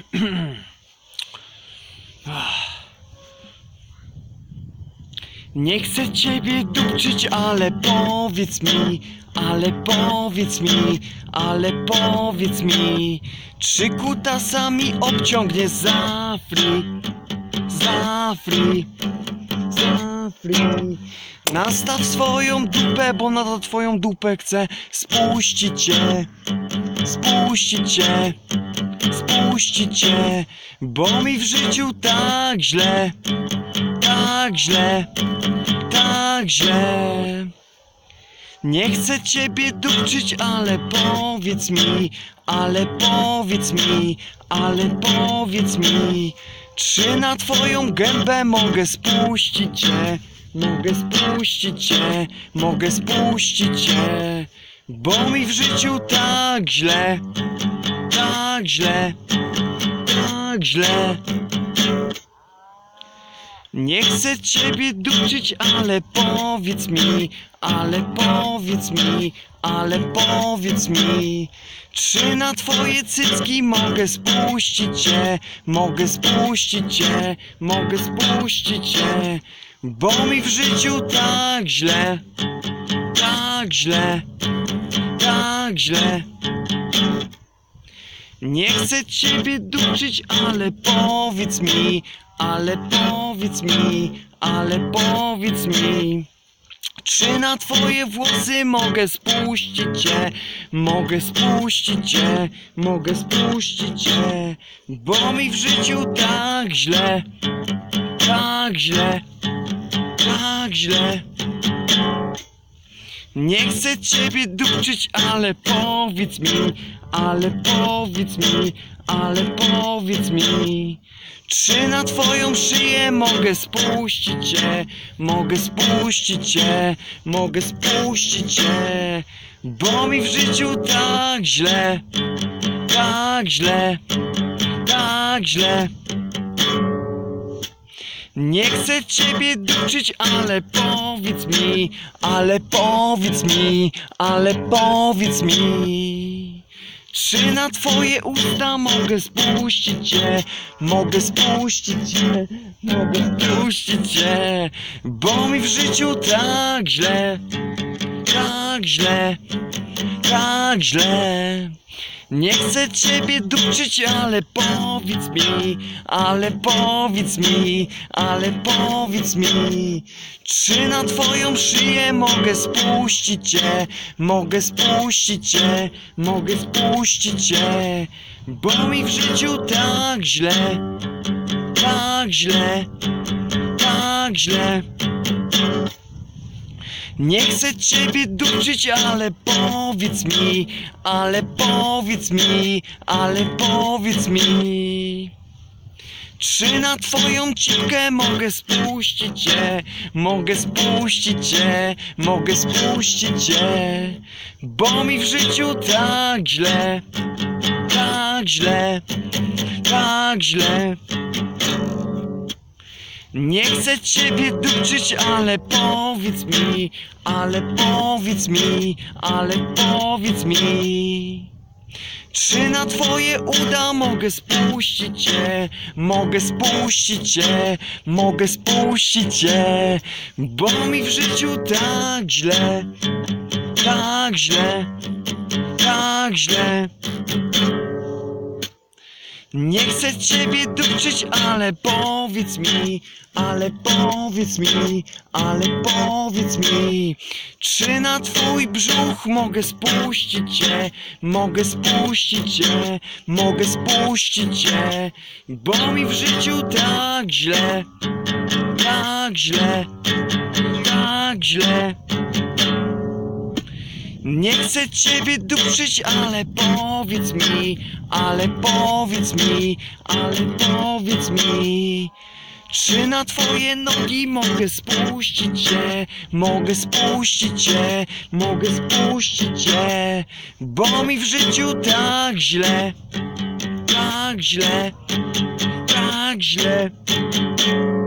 Nie chcę ciebie dupczyć, ale powiedz mi, czy kutasami obciągnie z Afryki. Nastaw swoją dupę, bo na to twoją dupę chcę spuścić cię, bo mi w życiu tak źle. Nie chcę ciebie dupczyć, ale powiedz mi, czy na twoją gębę mogę spuścić cię, bo mi w życiu tak źle. Nie chcę ciebie dupczyć, ale powiedz mi, czy na twoje cycki mogę spuścić cię, bo mi w życiu tak źle. Nie chcę ciebie dupczyć, ale powiedz mi, czy na twoje włosy mogę spuścić cię, bo mi w życiu tak źle. Nie chcę ciebie dupczyć, ale powiedz mi, czy na twoją szyję mogę spuścić cię, bo mi w życiu tak źle. Nie chcę ciebie dupczyć, ale powiedz mi, czy na twoje usta mogę spuścić cię, bo mi w życiu tak źle. Nie chcę ciebie dupczyć, ale powiedz mi, czy na twoją szyję mogę spuścić cię, bo mi w życiu tak źle. Nie chcę ciebie dupczyć, ale powiedz mi, czy na twoją cipkę mogę spuścić cię, bo mi w życiu tak źle. Nie chcę ciebie dupczyć, ale powiedz mi, czy na twoje uda mogę spuścić cię, bo mi w życiu tak źle. Nie chcę ciebie dupczyć, ale powiedz mi, czy na twój brzuch mogę spuścić cię, bo mi w życiu tak źle. Nie chcę ciebie dupczyć, ale powiedz mi, czy na twoje nogi mogę spuścić cię, bo mi w życiu tak źle. Tak źle.